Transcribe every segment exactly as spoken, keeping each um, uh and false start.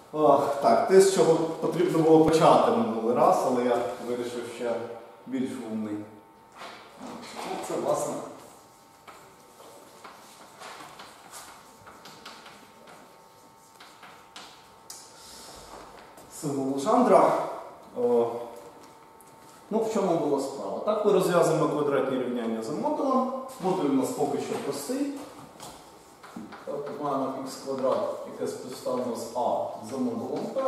О, так, те, з чого потрібно було почати минулий раз, але я вирішив ще більш умний. Це, власне, символ Лежандра. О, ну, в чому була справа? Так, ми розв'язуємо квадратні рівняння за модулем. Модуль у нас поки що простий. Тобто маємо х квадрат, яке співставно з А за модулом P,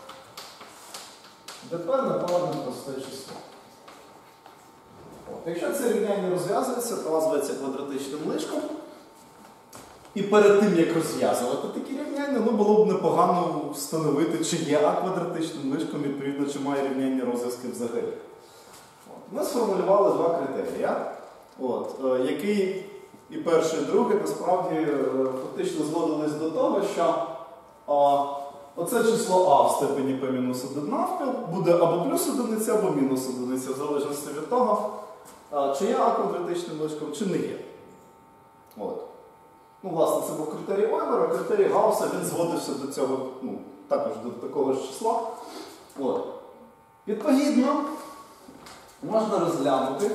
де P непарне просте число. От. Якщо це рівняння розв'язується, то називається квадратичним лишком. І перед тим, як розв'язувати такі рівняння, ну, було б непогано встановити, чи є А квадратичним лишком, відповідно, чи має рівняння розв'язки взагалі. От. Ми сформулювали два критерія, от, який і перший, і другий, насправді, фактично зводились до того, що а, оце число А в степені P мінус один навпіл буде або плюс одиниця, або мінус одиниця, в залежності від того, а, чи є А квадратичним лишком, чи не є. От. Ну, власне, це був критерій Ойлера, критерій Гаусса, він зводився до цього, ну, також до такого ж числа. От. Відповідно, можна розглянути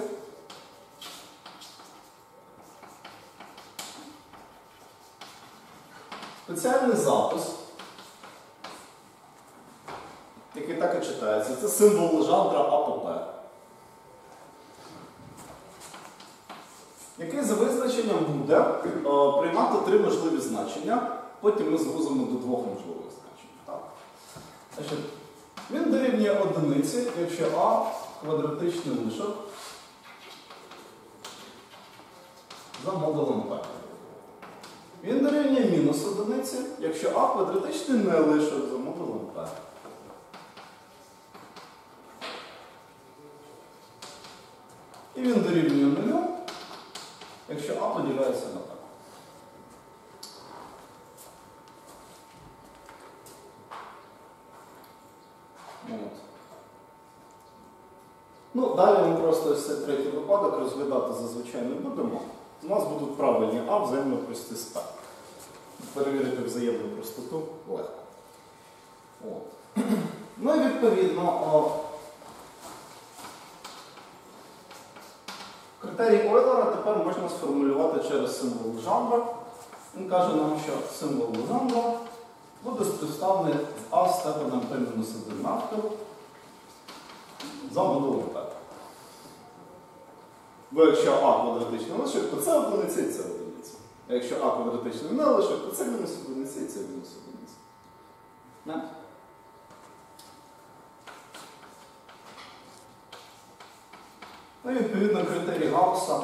спеціальний запис, який так і читається. Це символ Лежандра А по P, який за визначенням буде о, приймати три можливі значення, потім ми звузимо до двох можливих значень. Так? Значить, він дорівнює одиниці, якщо А квадратичний лишок за модулем P. Він дорівнює мінус одиниці, якщо А квадратичний не лишок за модулем P. І він дорівнює нулю, якщо А поділяється на P. От. Ну, далі ми просто ось цей третій випадок розглядати зазвичай не будемо. У нас будуть правильні А взаємно прості з P. Перевірити взаємну простоту легко. От. Ну і відповідно, о, критерій Ойлера тепер можна сформулювати через символ Лежандра. Він каже нам, що символ Лежандра буде співставний з А степенем P мінус один навпіл за модулем P. Бо якщо А квадратичний лишок, то це одиниця і це одиниця. А якщо А квадратичний не лишок, то це мінус одиниця і це мінус одиниця. Не? Ну і відповідно критерій Гаусса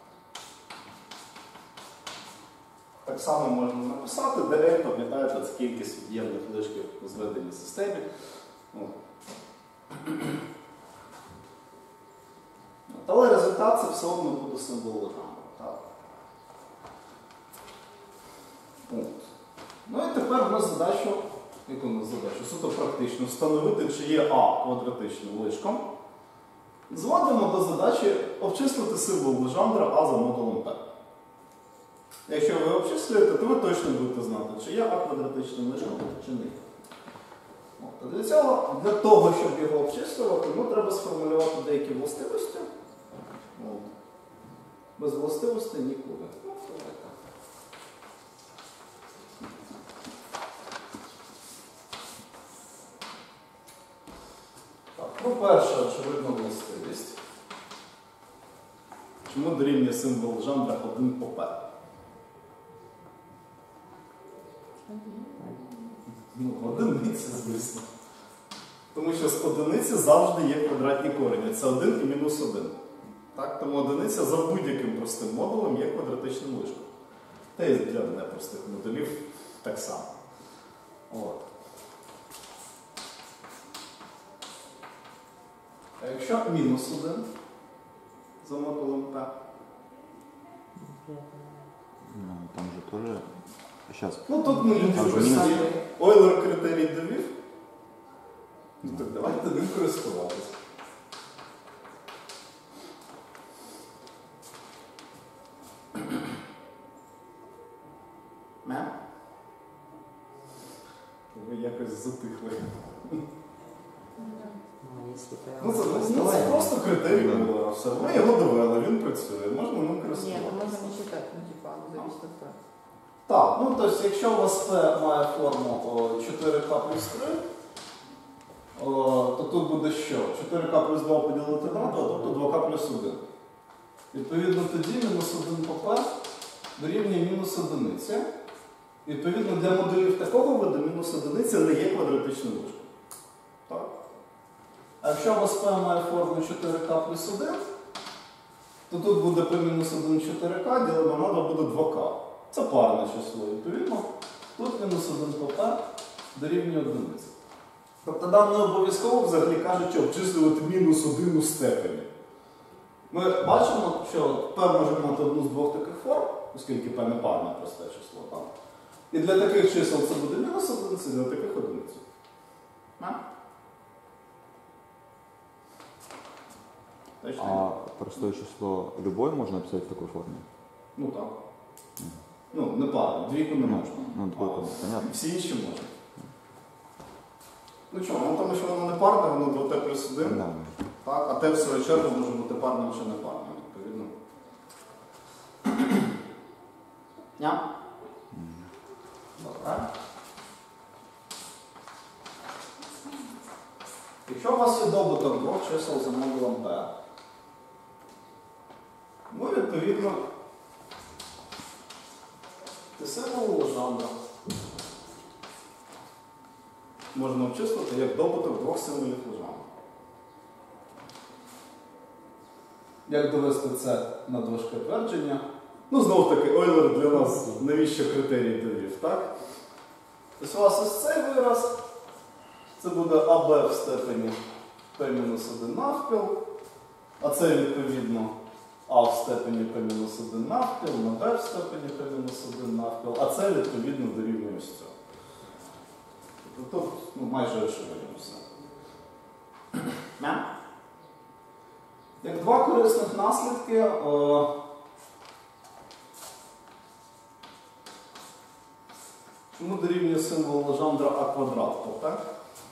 так само можна написати, де L, пам'ятаєте, це кількість від'ємних лишків у зведеній системі. Але результат це все одно буде символ Лежандра. Ну і тепер у нас задача, яку у нас задача, суто практично, встановити, чи є А квадратичним лишком. Зводимо до задачі обчислити символ Лежандра А за модулем P. Якщо ви обчислюєте, то ви точно будете знати, чи є А квадратичним лишком, чи не є. От, для цього, для того, щоб його обчислювати, ну, треба сформулювати деякі властивості. От. Без властивостей нікуди. Ну, давайте. Так, ну, перша очевидна властивість. Чому дорівнює символ Лежандра один по P? Ну, одиниця, звісно. Тому що з одиниці завжди є квадратні корені. Це один і мінус один. Так? Тому одиниця за будь-яким простим модулем є квадратичним лишком. Та і для непростих модулів так само. От. А якщо мінус один за модулем P? Ну, там же тоже... Сейчас. Ну, тут ми самі Ойлер критерій довів. Ну, так давайте ним користуватися. ви якось затихли. Ну, если прям... Ну, це, ну, це просто критерій Мюллера. Все. Ви його довели, він працює, можна ним Нет, користуватися. ну можно не считать, ну типа, оно зависит от того. Так, ну тобто, якщо у вас P має форму о, чотири ка плюс три, о, то тут буде що? чотири ка плюс два поділити на два, тобто два ка плюс один. Відповідно, тоді мінус один по P дорівнює мінус одиниці. Відповідно, для моделів такого виду мінус одиниця не є квадратичним вишком. Так? А якщо у вас P має форму чотири ка плюс один, то тут буде P мінус один чотири ка, ділимо на два буде два ка. Це парне число. Відповідно, тут мінус один по P дорівнює одиниці. Тобто нам не обов'язково, взагалі кажучи, обчислювати мінус один у степені. Ми бачимо, що P може мати одну з двох таких форм, оскільки P не парне просте число. Так? І для таких чисел це буде мінус одиниця, для таких одиниця. А простое число любое можно написать в такой форме? Ну так. Ну, не парне, двійку не можна. Ну, двойку, понятно. Всі інші можна. Ну чому? Ну тому що воно не парне, воно два те плюс один. Да. Так, а те в свою чергу може бути парним чи не парним, відповідно. Ня? Добре. Якщо у вас є добуток двох чисел за модулем P, ну, відповідно, ти символ Лежандра можна обчислити як добуток двох символів Лежандра. Як довести це на дошки твердження? Ну, знов таки, Ойлер для нас навіщо критерій довів, так? Тобто у вас ось цей вираз, це буде а б в степені P мінус один навпіл, а це відповідно А в степені P мінус один навпіл, на Б в степені P мінус один навпіл, а це відповідно дорівнює ось цього. Тобто тут ну, майже очевидно все. Як два корисних наслідки, о, чому дорівнює символ Лежандра А квадрат, так?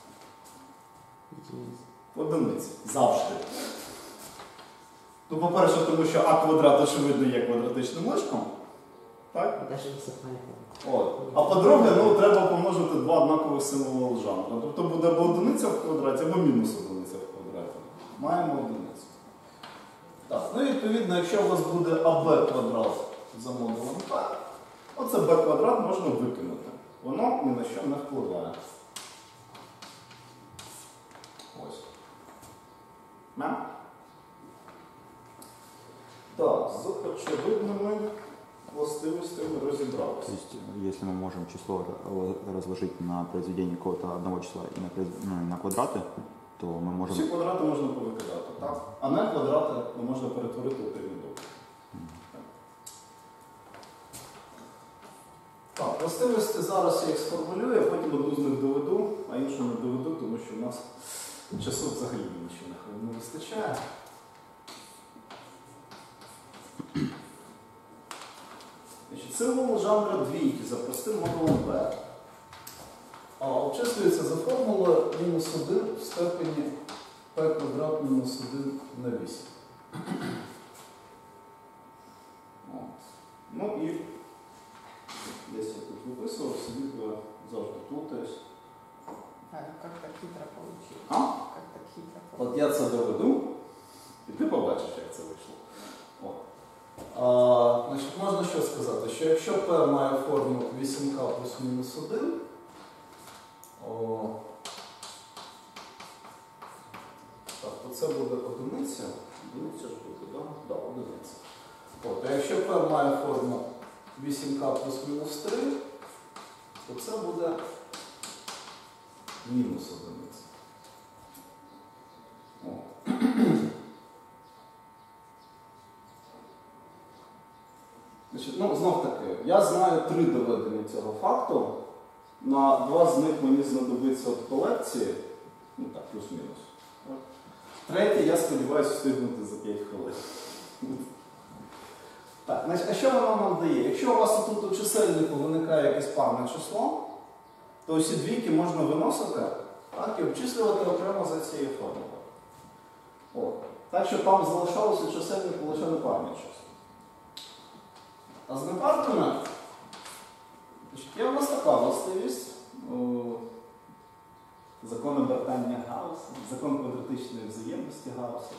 Одиниці. Завжди. Ну, по-перше, тому що А квадрат, очевидно, є квадратичним лишком. Так? Даже не совпадает. От. А по-друге, ну, треба помножити два однакових символи Лежандра. Тобто буде або одиниця в квадраті, або мінус одиниця в квадраті. Маємо одиницю. Так, ну і відповідно, якщо у вас буде АБ квадрат за модулем P, оце b квадрат можна викинути. Воно ні на що не впливає. Ось. Не? Так, з очевидними властивостями розібралися. То есть, если мы можем число ра- разложить на произведение какого-то одного числа и на, произ- ну, и на квадраты, то мы можем... Всі квадрати можна повикидати, так? А не квадрати можна перетворити у рівні добуток. Так, властивості зараз я їх сформулюю, а потім одну з них доведу, а іншу не доведу, тому що в нас часу взагалі нічого не вистачає. Значить, символ Лежандра двійки за простим модулем P. А обчислюється за формулою мінус один в степені P квадрат мінус один на вісім. От. Ну і десь я тут виписував, собі я завжди плутаюсь. А, ну как так хитро получилось? А? Как так хитро получилось? От я це доведу, і ти побачиш, як це вийшло. О. А, значить, можна що сказати, що якщо P має форму вісім ка плюс мінус один, о, так, то це буде одиниця. Одиниця ж буде, так? Да? Так, одиниця. От, а якщо P має форму вісім ка плюс мінус три, то це буде мінус одиниця. О. Значить, ну, знов таки, я знаю три доведення цього факту. На два з них мені знадобиться от колекції, ну так, плюс-мінус. Третє, я сподіваюся, встигнути за п'ять хвилин. Так, значить, а що воно нам дає? Якщо у вас тут у чисельнику виникає якесь парне число, то усі двійки можна виносити, так, і обчислювати окремо за цією формулою. О. Так що там залишалося чисельнику лише непарні числа. А з непарними є в нас така властивість. Закон обертання Гаусса, закон квадратичної взаємності Гаусса.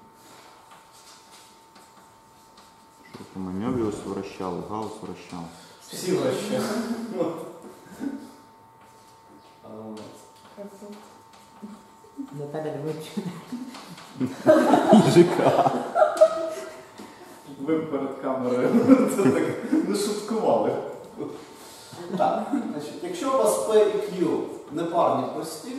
Що там Мёбіус вращав, Гаусс вращав. Всі вращали. Наталя Львовичівна. ЖК. Ви перед камерою це так не шуткували. Так, значить, якщо у вас P і Q непарні прості,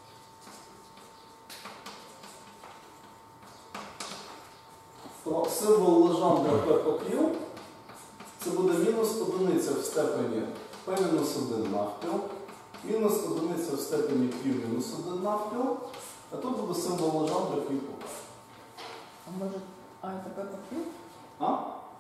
то символ Лежандра P по Q це буде мінус одиниця в степені P мінус один навпіл, мінус одиниця в степені Q мінус один навпіл, а тут буде символ Лежандра Q по P. А може, а це P по Q? А?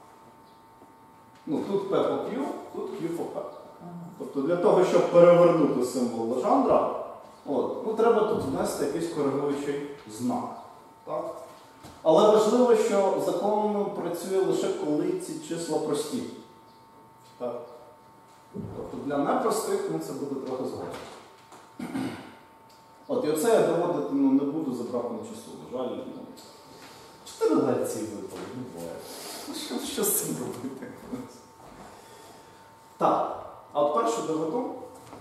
Ну, тут P по Q, тут Q по P. Ага. Тобто для того, щоб перевернути символ Лежандра, от, ну, треба тут внести якийсь коригуючий знак. Так? Але важливо, що закон працює лише коли ці числа прості. Так? Тобто для непростих ми це буде трохи згодом. От, і оце я доводити ну, не буду за браком часу. Жаль, ну, чотири лекції випали, не буває. Що, що з цим робити? Так. А от першу доведу.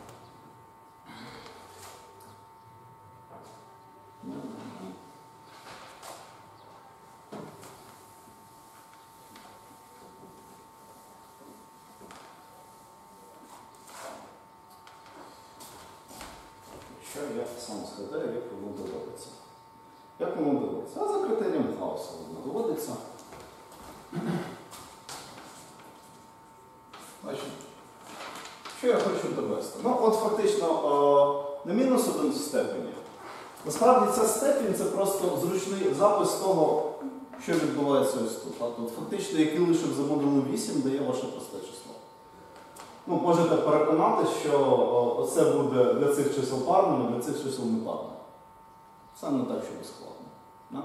Що я сам згадаю, як воно доводиться. Як воно доводиться? А за критерієм Гаусса воно доводиться. Значить, що я хочу довести? Ну, от фактично, о, на мінус один в степені. Насправді ця степінь це просто зручний запис того, що відбувається ось тут. А тут фактично, який лишив за модулем вісім, дає ваше просте число. Ну, можете переконати, що о, оце буде для цих чисел парним, а для цих чисел не парним. Це не так, що безскладно. Да?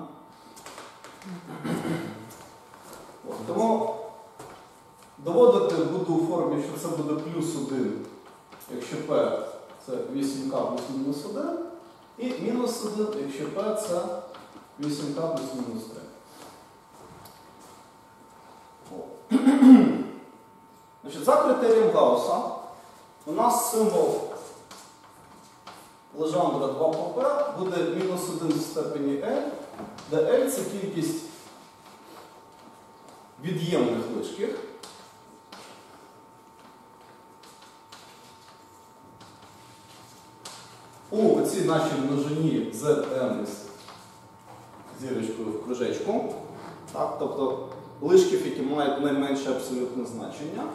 От, тому доводити буду у формі, що це буде плюс один, якщо P це вісім К плюс мінус один, і мінус один, якщо P це вісім К плюс мінус три. Значить, за критерієм Гаусса у нас символ Лежандра два по P буде мінус один в степені L, де L це кількість від'ємних лишків. У цій нашій множині Zn з зірочкою в кружечку, так, тобто лишків, які мають найменше абсолютне значення.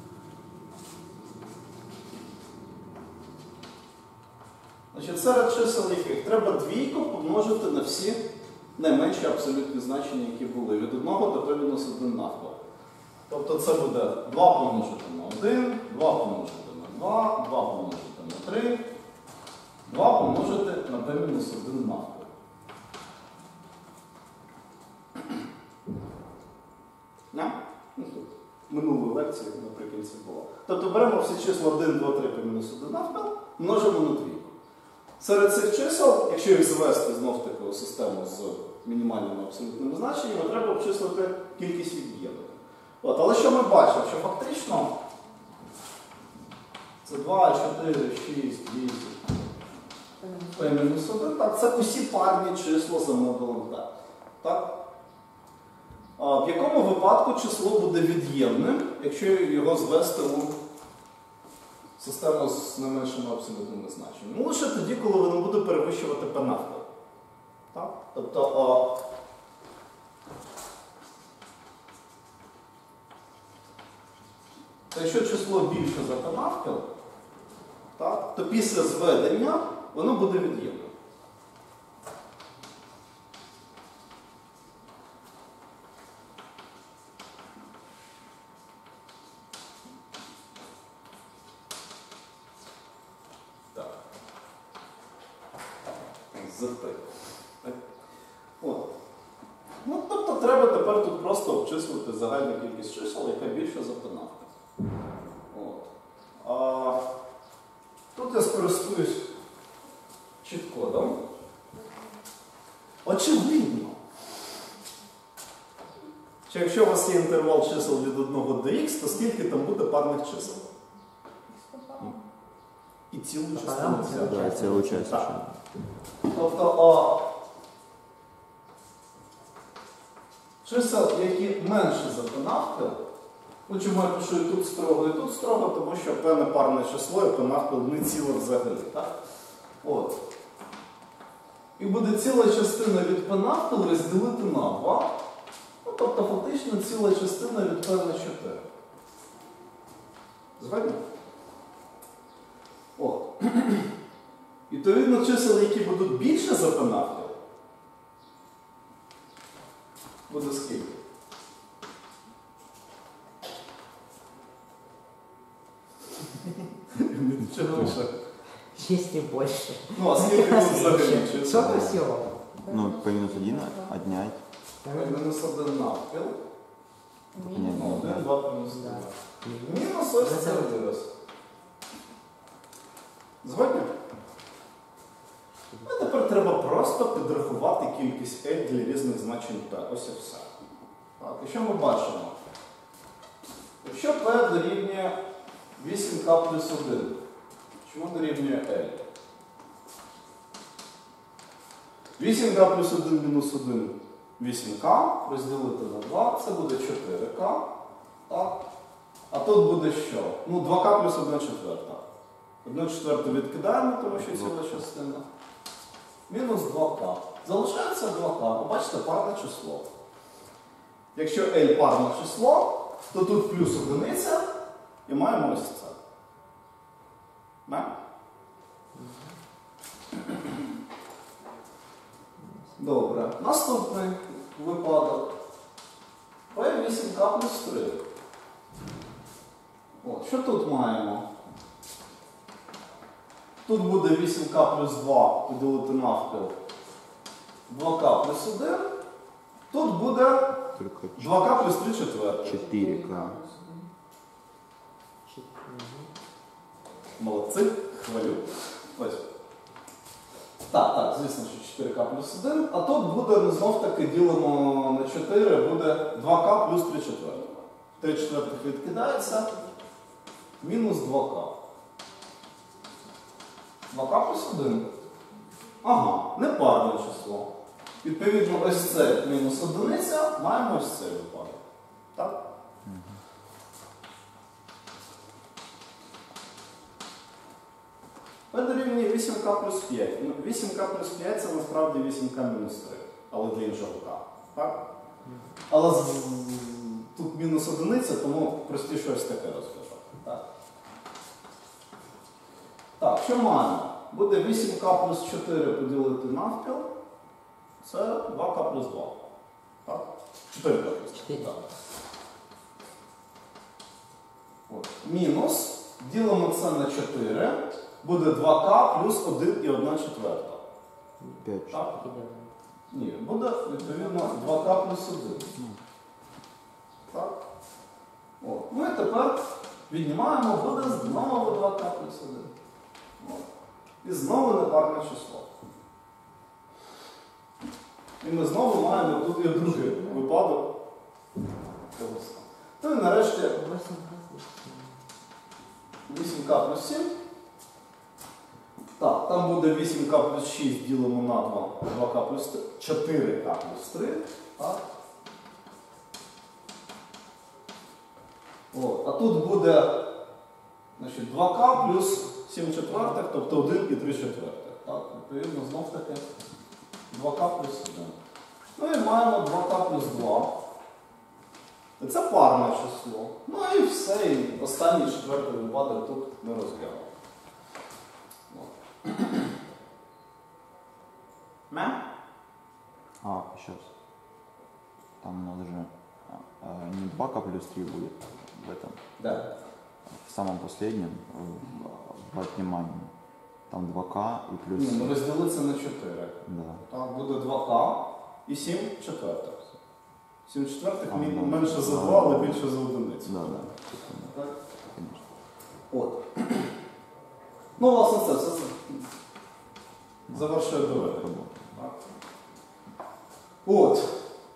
Значить, серед чисел яких треба двійку помножити на всі найменші абсолютні значення, які були від одного до P мінус один навпіл. Тобто це буде два помножити на один, два помножити на два, два помножити на три, два помножити на P мінус один навпіл. Не? Ну, тут минулої лекції наприкінці було. Тобто беремо всі числа один, два, три, P мінус один навпіл, множимо на двійку. Серед цих чисел, якщо їх звести знов таки у систему з мінімальними абсолютними значеннями, треба обчислити кількість від'ємних. От, але що ми бачимо? Що фактично це два, чотири, шість, вісім, P мінус один, так, це усі парні числа за модулем Т. Так? А в якому випадку число буде від'ємним, якщо його звести у систему з не меншими абсолютними значеннями? Ну, лише тоді, коли воно буде перевищувати P навпіл. Так? Тобто, а... якщо число більше за P навпіл, так, то після зведення воно буде від'ємним. завжди. Так? От. Ну, тобто треба тепер тут просто обчислити загальну кількість чисел, яка більша за пенавка. От. А тут я скористуюсь чіт-кодом. Очевидно, що якщо у вас є інтервал чисел від одного до х, то скільки там буде парних чисел? І цілу частину цього. Да, цілу частину. Так. Тобто о, чисел, які менше за пенавкіл, ну чому я пишу і тут строго, і тут строго, тому що певне парне число і пенавкіл не ціле взагалі. Так? От. І буде ціла частина від пенавкіл розділити на два. Ну, тобто фактично ціла частина від пі на чотири. Згодні? О. І відповідно чисел, які будуть більше за пенавкіл, буде скільки? Чого лише? Если больше. Ну, а скільки тут взагалі Все чисел? красиво. Ну, по минус один отнять. Мінус один навпіл. Нет, Ну, один, два, мінус Да. один. Мінус ось це вираз. Згодні? Ну, тепер треба просто підрахувати кількість L для різних значень P. Ось і все. Так, і що ми бачимо? Якщо P дорівнює вісім ка плюс один, чому дорівнює L? вісім ка плюс один мінус один вісім ка розділити на два, це буде чотири ка. Так? А тут буде що? Ну, два ка плюс одна четверта. одну четверту відкидаємо, тому що ціла частина. Мінус два ка. Залишається два ка. Побачите, парне число. Якщо L парне число, то тут плюс одиниця і маємо ось це. Не? Добре. Наступний випадок. P вісім ка плюс три. От, що тут маємо? Тут буде вісім ка плюс два поділити навпіл. два ка плюс один. Тут буде Только два ка плюс три четверти. четыре ка. Молодці, хвалю. Ось. Так, так, звісно, що чотири ка плюс один. А тут буде, ну, знов таки ділимо на чотири, буде два ка плюс три четвертих. три четвертих відкидається. Мінус два ка. два ка плюс один. Ага, непарне число. Відповідно, ось це мінус одиниця, маємо ось цей випадок. Так? P дорівнює вісім ка плюс п'ять. Ну, вісім ка плюс п'ять це насправді вісім ка мінус три, але для іншого К. Так? Але з... тут мінус одиниця, тому простіше ось таке розв'язати. Так? Так, що маємо? Буде вісім ка плюс чотири поділити навпіл. Це два ка плюс два. Так? чотири ка плюс два. Чотири. Так. От. Мінус. Ділимо це на чотири. Буде два ка плюс один і одна четверта. пять. Так? Ні, буде відповідно два ка плюс один. Так? От. Ну і тепер віднімаємо, буде знову два ка плюс один. От. І знову непарне число. І ми знову маємо тут і другий випадок. Ну і нарешті вісім ка плюс сім. Так, там буде вісім ка плюс шість ділимо на два, два ка плюс три, чотири ка плюс три. Так. От. А тут буде, значить, два ка плюс сім четвертих, тобто один і три четвертих. Так, відповідно, знов таки два ка плюс один. Ну і маємо два ка плюс два. І це парне число. Ну і все, і останній четвертий випадок тут ми розглянемо. Мем? А, сейчас. Там надо же... а, а, не два ка плюс три будет в этом. Да. В самом последнем, в, в отнимании. там два К і плюс. Ні, ну розділи це на чотири. Да. Так, буде два К і сім четвертих. сім четвертих А, мін- да. менше за Да, два, але да. більше за одиницю. Да, да. Так? Конечно. От. Ну, власне, це все завершує доведення. Робота. Так. От.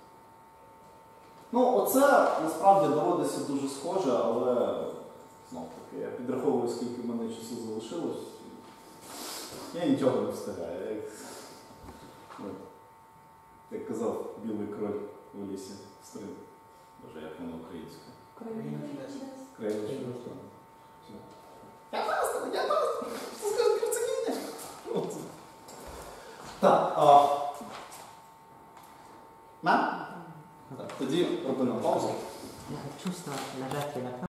Ну, оце насправді доводиться дуже схоже, але знов таки, я підраховую, скільки в мене часу залишилось. Я нічого не встигаю. Як, от, як казав білий король у лісі стрим. Боже, як воно українською. Країна чудес. Я просто, я просто. Що скажуть про це кіння? Так, а... Мам? Так, тоді робимо паузу. Надо чувствовать нажатие на